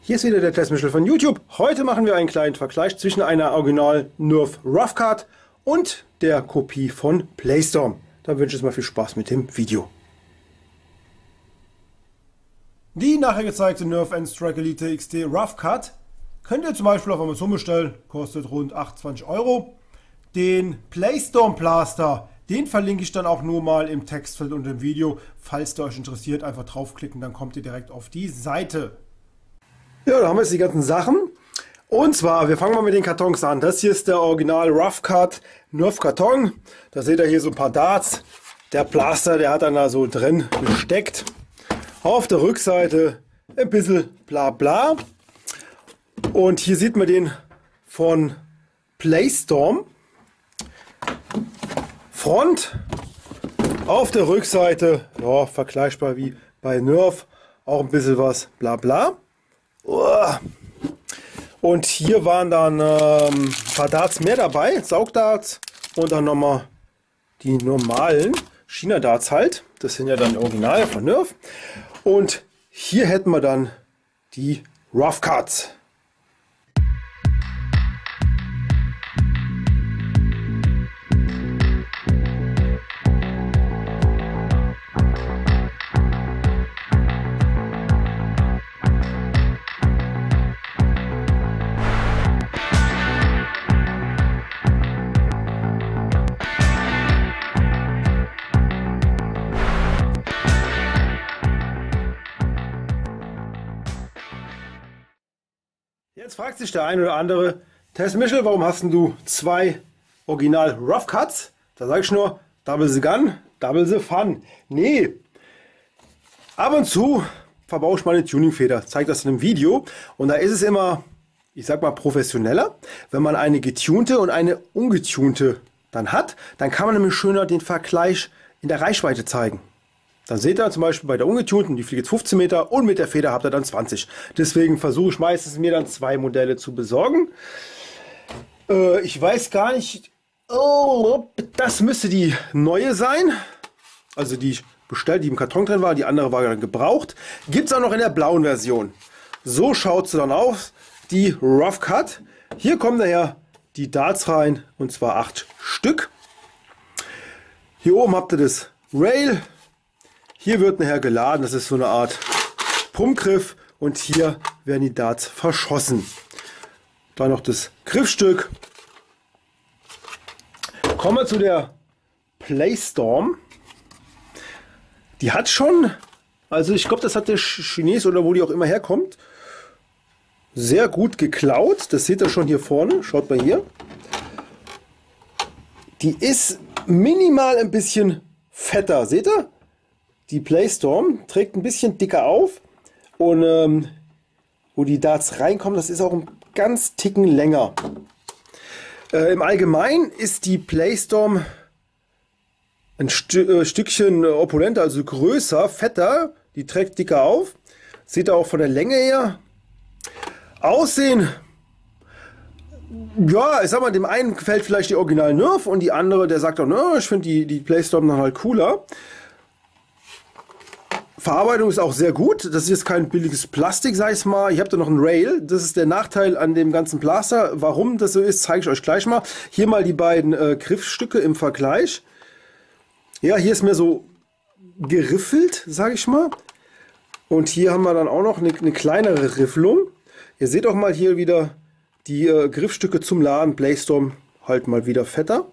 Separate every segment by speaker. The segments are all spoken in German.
Speaker 1: Hier ist wieder der Testmichel von YouTube. Heute machen wir einen kleinen Vergleich zwischen einer Original Nerf Rough Cut und der Kopie von Playstorm. Dann wünsche ich mal viel Spaß mit dem Video. Die nachher gezeigte Nerf N-Strike Elite XT Rough Cut könnt ihr zum Beispiel auf Amazon bestellen, kostet rund 28 Euro. Den Playstorm Blaster, den verlinke ich dann auch nur mal im Textfeld unter dem Video. Falls der euch interessiert, einfach draufklicken, dann kommt ihr direkt auf die Seite. Ja, da haben wir jetzt die ganzen Sachen. Und zwar, wir fangen mal mit den Kartons an. Das hier ist der Original Rough Cut Nerf Karton. Da seht ihr hier so ein paar Darts. Der Blaster, der hat dann da so drin gesteckt. Auf der Rückseite ein bisschen bla bla. Und hier sieht man den von Playstorm. Front. Auf der Rückseite, ja, vergleichbar wie bei Nerf. Auch ein bisschen was bla bla. Und hier waren dann ein paar Darts mehr dabei, Saugdarts und dann nochmal die normalen China-Darts halt. Das sind ja dann Original von Nerf. Und hier hätten wir dann die Rough Cuts. Jetzt fragt sich der ein oder andere, Testmichel, warum hast du zwei Original Rough Cuts? Da sage ich nur, double the gun, double the fun. Nee, ab und zu verbaue ich meine Tuningfeder, zeige das in einem Video und da ist es immer, ich sag mal, professioneller, wenn man eine getunte und eine ungetunte dann hat, dann kann man nämlich schöner den Vergleich in der Reichweite zeigen. Dann seht ihr zum Beispiel bei der ungetunten, die fliegt jetzt 15 Meter und mit der Feder habt ihr dann 20. Deswegen versuche ich meistens mir dann zwei Modelle zu besorgen. Ich weiß gar nicht, das müsste die neue sein. Also die ich bestellt, die im Karton drin war, die andere war dann gebraucht. Gibt es auch noch in der blauen Version. So schaut sie dann aus, die Rough Cut. Hier kommen daher die Darts rein und zwar 8 Stück. Hier oben habt ihr das Rail. Hier wird nachher geladen, das ist so eine Art Pumpgriff und hier werden die Darts verschossen. Dann noch das Griffstück. Kommen wir zu der Playstorm. Die hat schon, also ich glaube, das hat der Chines oder wo die auch immer herkommt, sehr gut geklaut. Das seht ihr schon hier vorne, schaut mal hier. Die ist minimal ein bisschen fetter, seht ihr? Die Playstorm trägt ein bisschen dicker auf und wo die Darts reinkommen, das ist auch ein ganz Ticken länger. Im Allgemeinen ist die Playstorm ein Stückchen opulenter, also größer, fetter. Die trägt dicker auf. Seht ihr auch von der Länge her. Aussehen, ja, ich sag mal, dem einen gefällt vielleicht die Original Nerf und die andere, der sagt auch, ne, ich finde die Playstorm dann halt cooler. Verarbeitung ist auch sehr gut. Das ist jetzt kein billiges Plastik, sag ich mal. Ich habe da noch ein Rail. Das ist der Nachteil an dem ganzen Blaster. Warum das so ist, zeige ich euch gleich mal. Hier mal die beiden Griffstücke im Vergleich. Ja, hier ist mehr so geriffelt, sage ich mal. Und hier haben wir dann auch noch eine kleinere Riffelung. Ihr seht auch mal hier wieder die Griffstücke zum Laden. Playstorm halt mal wieder fetter.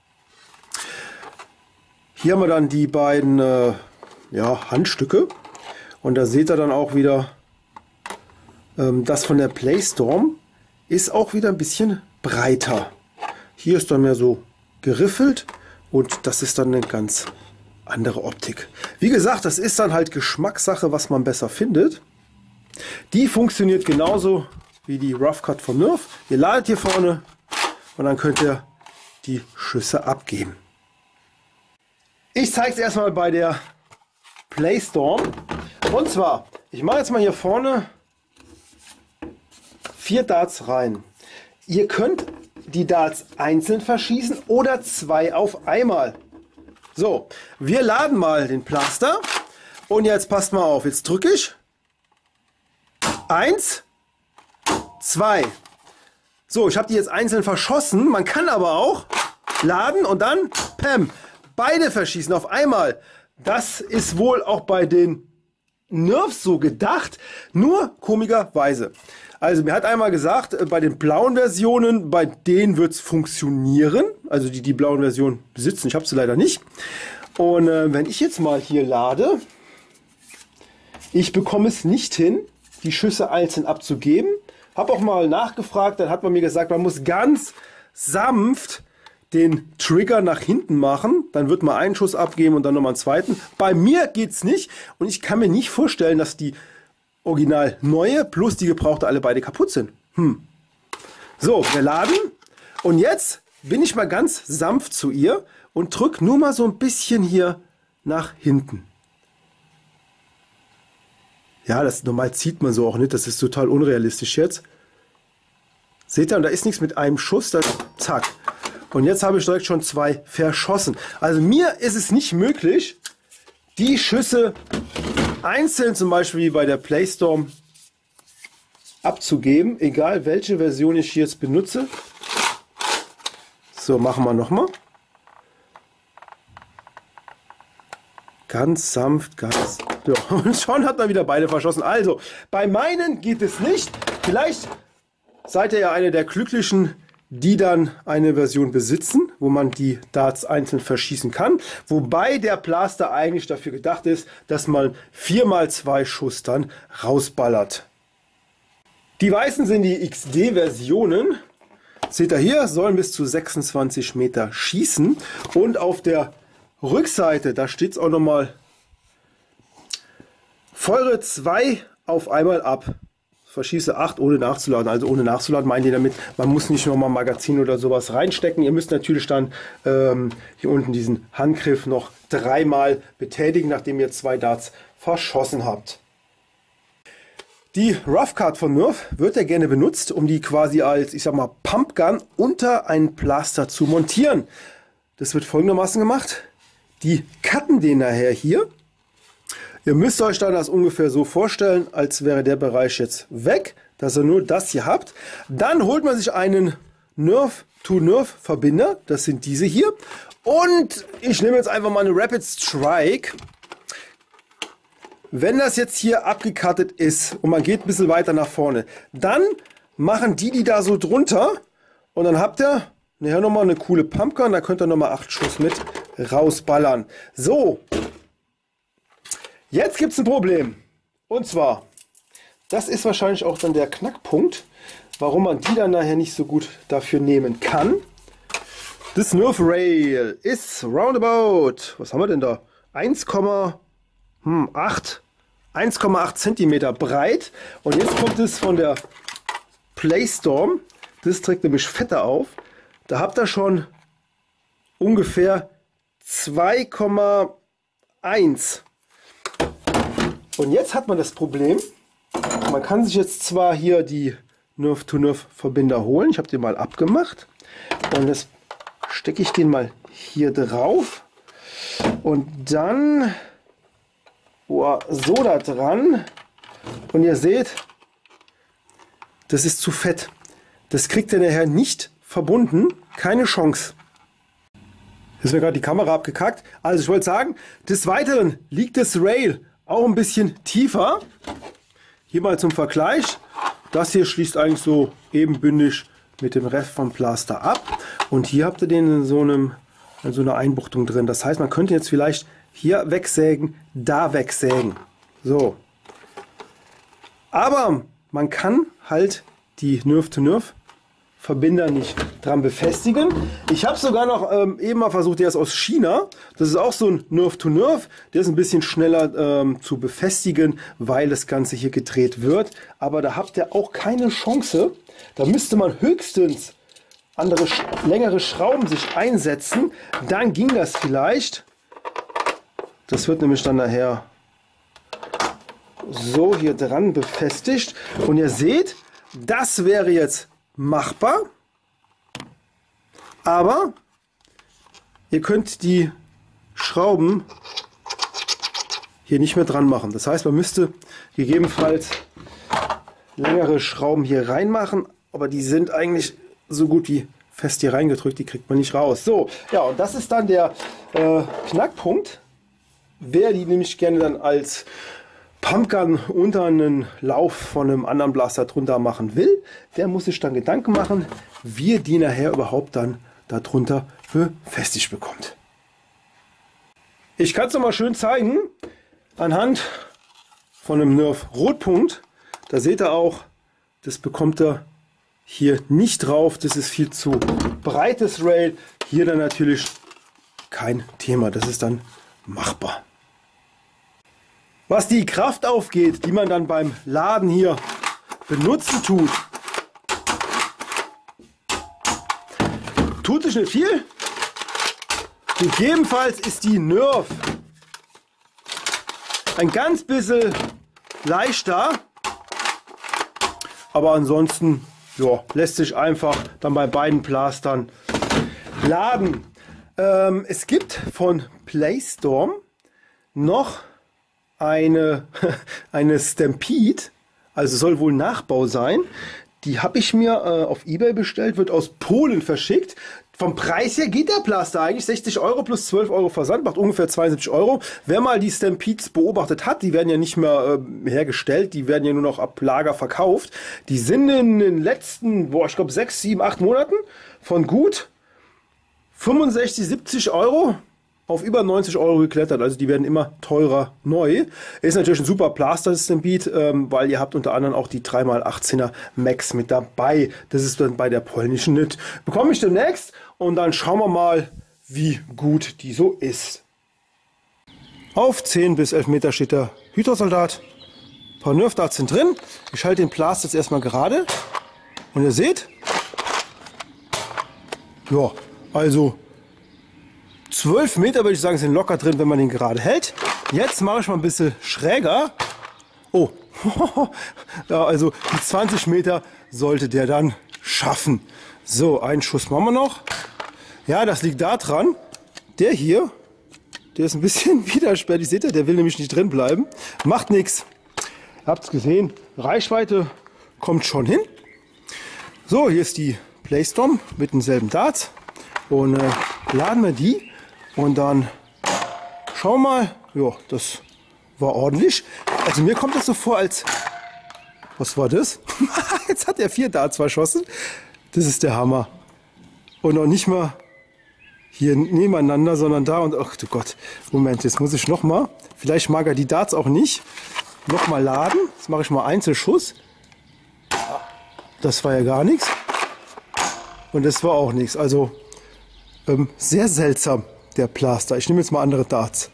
Speaker 1: Hier haben wir dann die beiden ja, Handstücke und da seht ihr dann auch wieder, das von der Playstorm ist auch wieder ein bisschen breiter. Hier ist dann mehr so geriffelt und das ist dann eine ganz andere Optik. Wie gesagt, das ist dann halt Geschmackssache, was man besser findet. Die funktioniert genauso wie die Rough Cut von Nerf. Ihr ladet hier vorne und dann könnt ihr die Schüsse abgeben. Ich zeige es erstmal bei der Playstorm. Und zwar, ich mache jetzt mal hier vorne 4 Darts rein. Ihr könnt die Darts einzeln verschießen oder 2 auf einmal. So, wir laden mal den Blaster und jetzt passt mal auf. Jetzt drücke ich 1 2. So, ich habe die jetzt einzeln verschossen. Man kann aber auch laden und dann, pam, beide verschießen auf einmal. Das ist wohl auch bei den Nerfs so gedacht, nur komischerweise. Also mir hat einmal gesagt, bei den blauen Versionen, bei denen wird es funktionieren. Also die blauen Versionen besitzen, ich habe sie leider nicht. Und wenn ich jetzt mal hier lade, ich bekomme es nicht hin, die Schüsse einzeln abzugeben. Habe auch mal nachgefragt, dann hat man mir gesagt, man muss ganz sanft den Trigger nach hinten machen, dann wird man einen Schuss abgeben und dann nochmal einen zweiten. Bei mir geht's nicht und ich kann mir nicht vorstellen, dass die original neue plus die gebrauchte alle beide kaputt sind. So, wir laden und jetzt bin ich mal ganz sanft zu ihr und drücke nur mal so ein bisschen hier nach hinten. Ja, das normal zieht man so auch nicht, das ist total unrealistisch jetzt. Seht ihr, und da ist nichts mit einem Schuss, dann zack. Und jetzt habe ich direkt schon 2 verschossen. Also mir ist es nicht möglich, die Schüsse einzeln zum Beispiel wie bei der Playstorm abzugeben, egal welche Version ich jetzt benutze. So, machen wir nochmal. Ganz sanft, ganz... Ja, und schon hat man wieder beide verschossen. Also, bei meinen geht es nicht. Vielleicht seid ihr ja eine der Glücklichen, die dann eine Version besitzen, wo man die Darts einzeln verschießen kann. Wobei der Blaster eigentlich dafür gedacht ist, dass man 4x2 Schuss dann rausballert. Die weißen sind die XD-Versionen. Seht ihr hier, sollen bis zu 26 Meter schießen. Und auf der Rückseite, da steht es auch nochmal, feuere 2 auf einmal ab. Verschieße 8 ohne nachzuladen. Also ohne nachzuladen meint ihr damit, man muss nicht nochmal ein Magazin oder sowas reinstecken. Ihr müsst natürlich dann hier unten diesen Handgriff noch 3-mal betätigen, nachdem ihr 2 Darts verschossen habt. Die Rough Cut von Nerf wird ja gerne benutzt, um die quasi als, ich sag mal, Pumpgun unter einen Blaster zu montieren. Das wird folgendermaßen gemacht. Die cutten den nachher hier. Ihr müsst euch dann das ungefähr so vorstellen, als wäre der Bereich jetzt weg, dass ihr nur das hier habt. Dann holt man sich einen Nerf-to-Nerf-Verbinder, das sind diese hier. Und ich nehme jetzt einfach mal eine Rapid Strike. Wenn das jetzt hier abgekattet ist und man geht ein bisschen weiter nach vorne, dann machen die da so drunter und dann habt ihr nachher nochmal eine coole Pumpgun, da könnt ihr nochmal 8 Schuss mit rausballern. So. Jetzt gibt es ein Problem. Und zwar, das ist wahrscheinlich auch dann der Knackpunkt, warum man die dann nachher nicht so gut dafür nehmen kann. Das Nerf Rail ist roundabout, was haben wir denn da? 1,8 cm breit. Und jetzt kommt es von der Playstorm. Das trägt nämlich fetter auf. Da habt ihr schon ungefähr 2,1. Und jetzt hat man das Problem, man kann sich jetzt zwar hier die Nerf-to-Nerf-Verbinder holen, ich habe den mal abgemacht und jetzt stecke ich den mal hier drauf und dann so da dran und ihr seht, das ist zu fett. Das kriegt ihr nachher nicht verbunden, keine Chance. Jetzt ist mir gerade die Kamera abgekackt. Also ich wollte sagen, des Weiteren liegt das Rail auch ein bisschen tiefer. Hier mal zum Vergleich. Das hier schließt eigentlich so ebenbündig mit dem Rest vom Blaster ab. Und hier habt ihr den in so einer Einbuchtung drin. Das heißt, man könnte jetzt vielleicht hier wegsägen, da wegsägen. So. Aber man kann halt die Nerf-to-Nerf Verbinder nicht dran befestigen. Ich habe sogar noch eben mal versucht, der ist aus China. Das ist auch so ein Nerf-to-Nerf. Der ist ein bisschen schneller zu befestigen, weil das Ganze hier gedreht wird. Aber da habt ihr auch keine Chance. Da müsste man höchstens andere, längere Schrauben sich einsetzen. Dann ging das vielleicht. Das wird nämlich dann nachher so hier dran befestigt. Und ihr seht, das wäre jetzt machbar, aber ihr könnt die Schrauben hier nicht mehr dran machen. Das heißt, man müsste gegebenenfalls längere Schrauben hier reinmachen, aber die sind eigentlich so gut wie fest hier reingedrückt, die kriegt man nicht raus. So, ja, und das ist dann der Knackpunkt. Wer die nämlich gerne dann als Pumpgun unter einen Lauf von einem anderen Blaster drunter machen will, der muss sich dann Gedanken machen, wie er die nachher überhaupt dann darunter befestigt bekommt. Ich kann es nochmal schön zeigen, anhand von einem Nerf Rotpunkt. Da seht ihr auch, das bekommt er hier nicht drauf, das ist viel zu breites Rail. Hier dann natürlich kein Thema, das ist dann machbar. Was die Kraft aufgeht, die man dann beim Laden hier benutzen tut sich nicht viel. Gegebenenfalls ist die Nerf ein ganz bisschen leichter, aber ansonsten ja, lässt sich einfach dann bei beiden Blastern laden. Es gibt von Playstorm noch eine Stampede, also soll wohl Nachbau sein. Die habe ich mir auf eBay bestellt, wird aus Polen verschickt. Vom Preis her geht der Blaster eigentlich 60 Euro plus 12 Euro Versand, macht ungefähr 72 Euro. Wer mal die Stampedes beobachtet hat, die werden ja nicht mehr hergestellt, die werden ja nur noch ab Lager verkauft. Die sind in den letzten, ich glaube 6, 7, 8 Monaten von gut 65, 70 Euro auf über 90 Euro geklettert, also die werden immer teurer neu. Ist natürlich ein super Blaster Stampede, weil ihr habt unter anderem auch die 3x18er Max mit dabei. Das ist dann bei der polnischen nicht. Bekomme ich demnächst und dann schauen wir mal, wie gut die so ist. Auf 10 bis 11 Meter steht der Hydra-Soldat. Ein paar Nerf Darts sind drin. Ich halte den Blaster jetzt erstmal gerade und ihr seht, ja, also 12 Meter würde ich sagen, sind locker drin, wenn man den gerade hält. Jetzt mache ich mal ein bisschen schräger. Oh, ja, also die 20 Meter sollte der dann schaffen. So, einen Schuss machen wir noch. Ja, das liegt daran, der hier, der ist ein bisschen widersperrig. Seht ihr, der will nämlich nicht drin bleiben. Macht nichts. Habt es gesehen, Reichweite kommt schon hin. So, hier ist die Playstorm mit denselben Darts. Und laden wir die. Und dann schauen wir mal, ja, das war ordentlich. Also mir kommt das so vor, als, was war das? Jetzt hat er 4 Darts verschossen. Das ist der Hammer. Und noch nicht mal hier nebeneinander, sondern da und, ach du Gott, Moment, jetzt muss ich nochmal, vielleicht mag er die Darts auch nicht, nochmal laden. Jetzt mache ich mal Einzelschuss. Das war ja gar nichts. Und das war auch nichts. Also sehr seltsam. Der Blaster. Ich nehme jetzt mal andere Darts.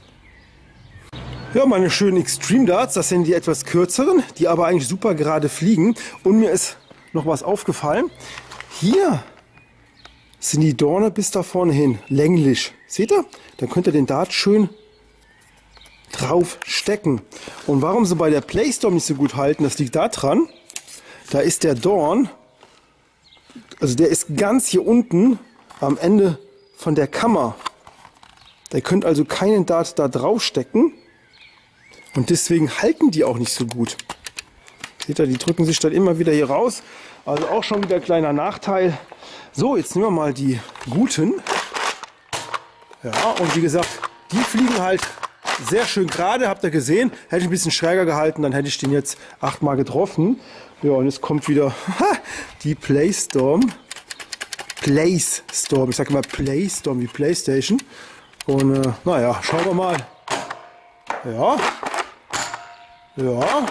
Speaker 1: Ja, meine schönen Extreme Darts, das sind die etwas kürzeren, die aber eigentlich super gerade fliegen. Und mir ist noch was aufgefallen. Hier sind die Dorne bis da vorne hin länglich. Seht ihr? Dann könnt ihr den Dart schön drauf stecken. Und warum sie bei der Playstorm nicht so gut halten, das liegt daran, da ist der Dorn, also der ist ganz hier unten am Ende von der Kammer. Ihr könnt also keinen Dart da drauf stecken und deswegen halten die auch nicht so gut. Seht ihr, die drücken sich dann immer wieder hier raus. Also auch schon wieder ein kleiner Nachteil. So, jetzt nehmen wir mal die guten. Ja, und wie gesagt, die fliegen halt sehr schön gerade. Habt ihr gesehen? Hätte ich ein bisschen schräger gehalten, dann hätte ich den jetzt 8-mal getroffen. Ja, und jetzt kommt wieder die Playstorm. Playstorm. Ich sage immer Playstorm wie Playstation. Und naja, schauen wir mal. Ja. Ja.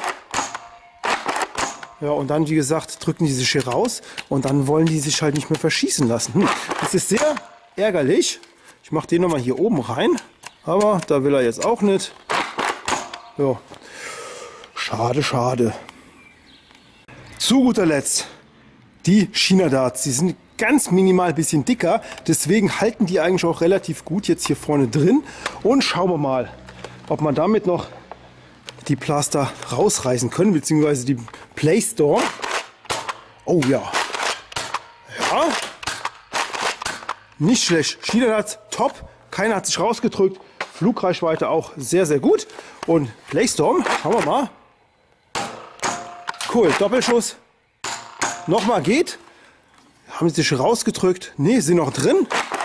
Speaker 1: Ja, und dann, wie gesagt, drücken die sich hier raus und dann wollen die sich halt nicht mehr verschießen lassen. Das ist sehr ärgerlich. Ich mache den nochmal hier oben rein, aber da will er jetzt auch nicht. Ja, schade, schade. Zu guter Letzt die China Darts. Die sind ganz minimal ein bisschen dicker, deswegen halten die eigentlich auch relativ gut jetzt hier vorne drin. Und schauen wir mal, ob man damit noch die Blaster rausreißen können, beziehungsweise die Playstorm. Oh ja. Ja. Nicht schlecht. China Darts top. Keiner hat sich rausgedrückt. Flugreichweite auch sehr, sehr gut. Und Playstorm, schauen wir mal. cool. Doppelschuss. Nochmal geht. Haben sie sich rausgedrückt? Ne, sind noch drin.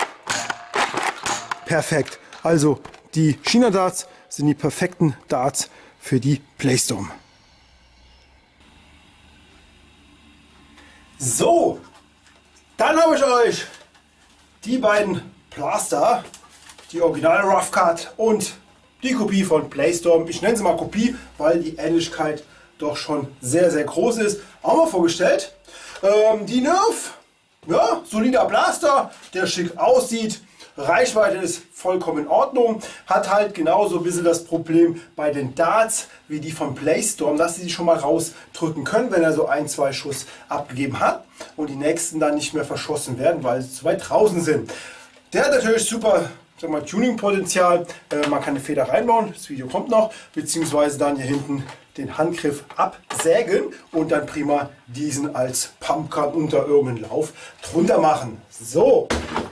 Speaker 1: Perfekt. Also die China Darts sind die perfekten Darts für die Playstorm. So, dann habe ich euch die beiden Blaster, die Original Rough Cut und die Kopie von Playstorm, ich nenne sie mal Kopie, weil die Ähnlichkeit doch schon sehr, sehr groß ist, auch mal vorgestellt. Die Nerf, ja, solider Blaster, der schick aussieht. Reichweite ist vollkommen in Ordnung, hat halt genauso ein bisschen das Problem bei den Darts wie die von Playstorm, dass sie schon mal rausdrücken können, wenn er so ein, zwei Schuss abgegeben hat und die nächsten dann nicht mehr verschossen werden, weil sie zu weit draußen sind. Der hat natürlich super Tuning-Potenzial, man kann eine Feder reinbauen, das Video kommt noch, beziehungsweise dann hier hinten den Handgriff absägen und dann prima diesen als Pumpgun unter irgendeinen Lauf drunter machen. So.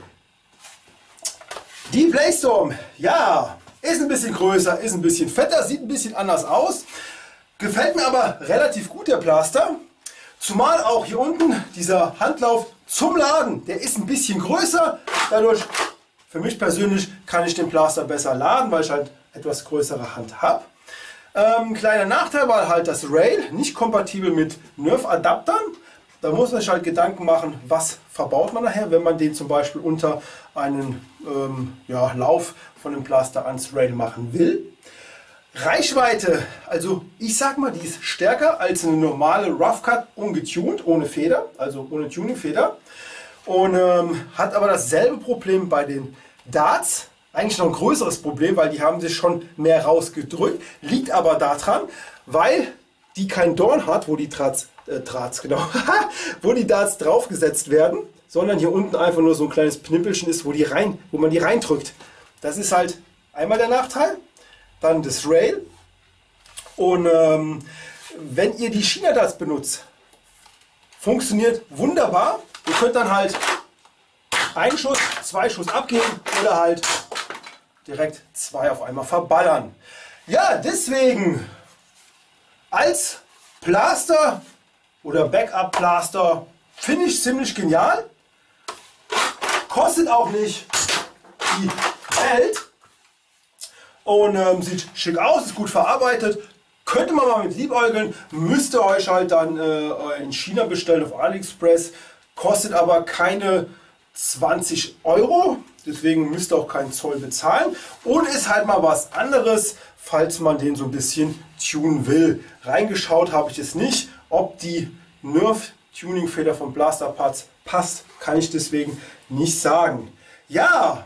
Speaker 1: Die Playstorm, ja, ist ein bisschen größer, ist ein bisschen fetter, sieht ein bisschen anders aus. Gefällt mir aber relativ gut, der Blaster. Zumal auch hier unten dieser Handlauf zum Laden, der ist ein bisschen größer. Dadurch, für mich persönlich, kann ich den Blaster besser laden, weil ich halt etwas größere Hand habe. Kleiner Nachteil war halt das Rail, nicht kompatibel mit Nerf-Adaptern. Da muss man sich halt Gedanken machen, was verbaut man nachher, wenn man den zum Beispiel unter einen Lauf von dem Blaster ans Rail machen will. Reichweite, also ich sag mal, die ist stärker als eine normale Rough Cut, ungetuned, ohne Feder, also ohne Tuning-Feder. Und hat aber dasselbe Problem bei den Darts, eigentlich noch ein größeres Problem, weil die haben sich schon mehr rausgedrückt, liegt aber daran, weil die kein Dorn hat, wo die wo die Darts draufgesetzt werden, sondern hier unten einfach nur so ein kleines Pnippelchen ist, wo man die reindrückt. Das ist halt einmal der Nachteil. Dann das Rail. Und wenn ihr die China Darts benutzt, funktioniert wunderbar. Ihr könnt dann halt einen Schuss, zwei Schuss abgeben oder halt direkt zwei auf einmal verballern. Ja, deswegen als Blaster oder Backup-Blaster finde ich ziemlich genial. Kostet auch nicht die Welt und sieht schick aus, ist gut verarbeitet. Könnte man mal mit liebäugeln, müsst ihr euch halt dann in China bestellen auf AliExpress. Kostet aber keine 20 Euro, deswegen müsst ihr auch keinen Zoll bezahlen. Und ist halt mal was anderes, falls man den so ein bisschen tunen will. Reingeschaut habe ich es nicht. Ob die Nerf Tuning Feder von Blaster Parts passt, kann ich deswegen nicht sagen. Ja,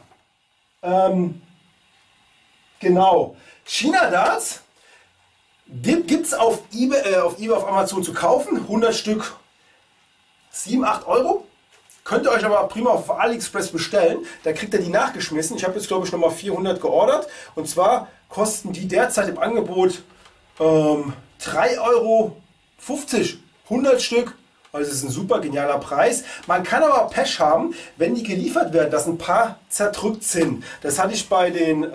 Speaker 1: genau. China Darts gibt es auf eBay, auf Amazon zu kaufen. 100 Stück 7, 8 Euro. Könnt ihr euch aber prima auf AliExpress bestellen. Da kriegt ihr die nachgeschmissen. Ich habe jetzt glaube ich nochmal 400 geordert. Und zwar kosten die derzeit im Angebot 3,50 Euro. 100 Stück. Also es ist ein super genialer Preis. Man kann aber Pech haben, wenn die geliefert werden, dass ein paar zerdrückt sind. Das hatte ich bei den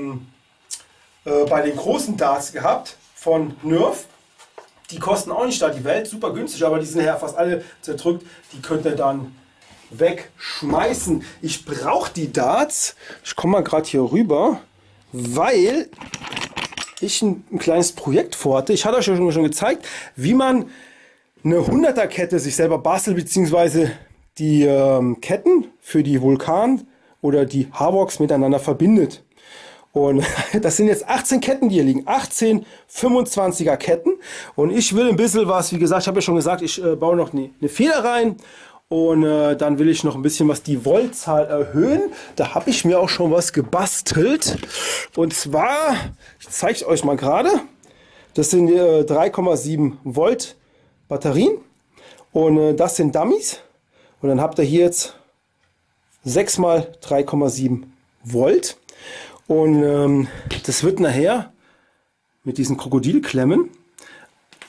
Speaker 1: großen Darts gehabt von Nerf. Die kosten auch nicht da die Welt, super günstig, aber die sind ja fast alle zerdrückt. Die könnt ihr dann wegschmeißen. Ich brauche die Darts. Ich komme mal gerade hier rüber, weil ich ein kleines Projekt vorhatte. Ich hatte euch ja schon gezeigt, wie man eine 100er Kette sich selber bastelt, beziehungsweise die Ketten für die Vulkan oder die Havocs miteinander verbindet. Und das sind jetzt 18 Ketten, die hier liegen. 18 25er Ketten. Und ich will ein bisschen was, wie gesagt, ich habe ja schon gesagt, ich baue noch eine Feder rein. Und dann will ich noch ein bisschen was die Voltzahl erhöhen. Da habe ich mir auch schon was gebastelt. Und zwar, ich zeige es euch mal gerade. Das sind 3,7 Volt Batterien. Und das sind Dummies. Und dann habt ihr hier jetzt 6 mal 3,7 Volt. Und das wird nachher mit diesen Krokodilklemmen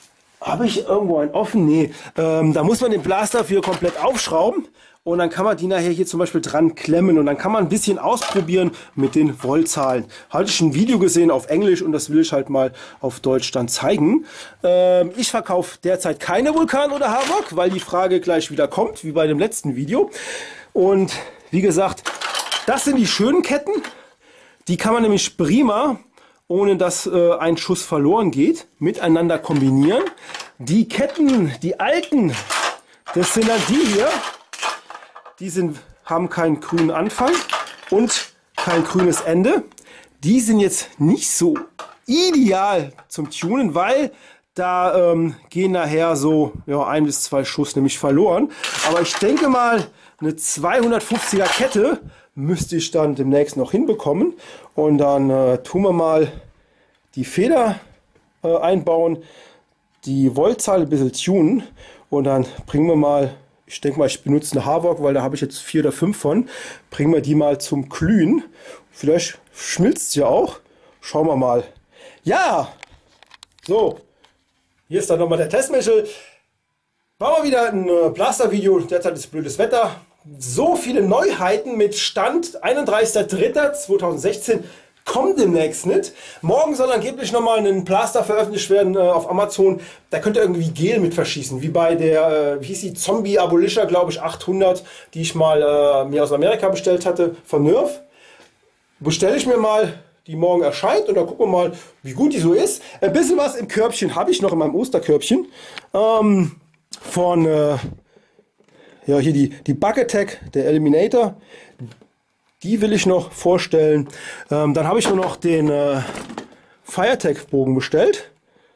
Speaker 1: Habe ich irgendwo einen offen? Nee. Da muss man den Blaster für komplett aufschrauben. Und dann kann man die nachher hier zum Beispiel dran klemmen. Und dann kann man ein bisschen ausprobieren mit den Voltzahlen. Hatte ich ein Video gesehen auf Englisch und das will ich halt mal auf Deutsch dann zeigen. Ich verkaufe derzeit keine Vulkan oder Havoc, weil die Frage gleich wieder kommt, wie bei dem letzten Video. Und wie gesagt, das sind die schönen Ketten. Die kann man nämlich prima, ohne dass ein Schuss verloren geht, miteinander kombinieren. Die Ketten, die alten, das sind dann die hier. Die haben keinen grünen Anfang und kein grünes Ende. Die sind jetzt nicht so ideal zum Tunen, weil da gehen nachher so 1 bis 2 Schuss nämlich verloren. Aber ich denke mal, eine 250er Kette müsste ich dann demnächst noch hinbekommen. Und dann tun wir mal die Feder einbauen, die Voltzahl ein bisschen tunen und dann bringen wir mal, ich denke mal, ich benutze eine Havoc, weil da habe ich jetzt 4 oder 5 von. Bringen wir die mal zum Glühen. Vielleicht schmilzt es ja auch. Schauen wir mal. Ja, so. Hier ist dann nochmal der Testmichel. Machen wir wieder ein Blaster-Video. Derzeit ist blödes Wetter. So viele Neuheiten mit Stand 31.03.2016. Kommt demnächst nicht. Morgen soll angeblich nochmal ein Blaster veröffentlicht werden auf Amazon. Da könnt ihr irgendwie Gel mit verschießen. Wie bei der, wie hieß die, Zombie Abolisher, glaube ich, 800, die ich mal mir aus Amerika bestellt hatte, von Nerf. Bestelle ich mir mal, die morgen erscheint und dann gucken wir mal, wie gut die so ist. Ein bisschen was im Körbchen habe ich noch, in meinem Osterkörbchen. Von, ja, hier die Bug Attack, der Eliminator. Die will ich noch vorstellen. Dann habe ich nur noch den Firetech-Bogen bestellt.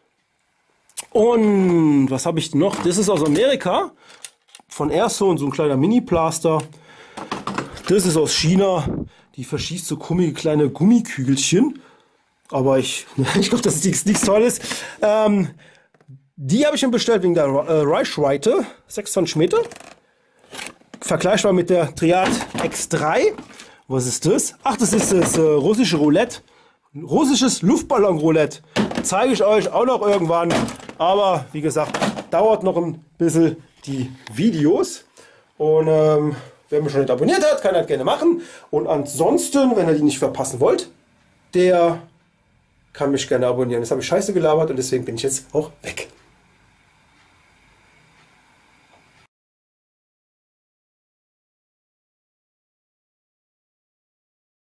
Speaker 1: Und was habe ich noch? Das ist aus Amerika. Von Airson, so ein kleiner Mini-Plaster. Das ist aus China. Die verschießt so kleine Gummikügelchen. Aber ich glaube, das ist nichts Tolles. Die habe ich mir bestellt wegen der Reichweite. 26 Meter. Vergleichbar mit der Triad X3. Was ist das? Ach, das ist das russische Roulette. Russisches Luftballon-Roulette. Zeige ich euch auch noch irgendwann. Aber wie gesagt, dauert noch ein bisschen die Videos. Und wer mich schon nicht abonniert hat, kann das gerne machen. Und ansonsten, wenn ihr die nicht verpassen wollt, der kann mich gerne abonnieren. Jetzt habe ich Scheiße gelabert und deswegen bin ich jetzt auch weg.